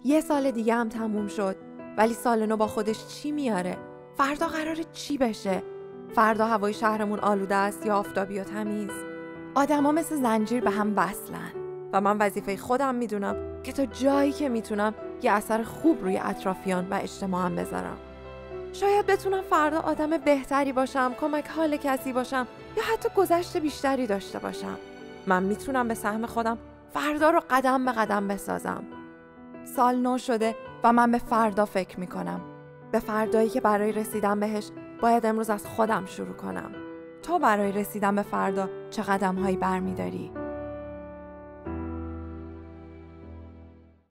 یه سال دیگه هم تموم شد، ولی سال نو با خودش چی میاره؟ فردا قراره چی بشه؟ فردا هوای شهرمون آلوده است یا آفتابی و تمیز؟ آدما مثل زنجیر به هم وصلن و من وظیفه خودم میدونم که تا جایی که میتونم یه اثر خوب روی اطرافیان و اجتماعم بذارم. شاید بتونم فردا آدم بهتری باشم، کمک حال کسی باشم یا حتی گذشت بیشتری داشته باشم. من میتونم به سهم خودم فردا رو قدم به قدم بسازم. سال نو شده و من به فردا فکر میکنم. به فردایی که برای رسیدن بهش باید امروز از خودم شروع کنم. تو برای رسیدن به فردا چه قدم‌هایی برمی‌داری؟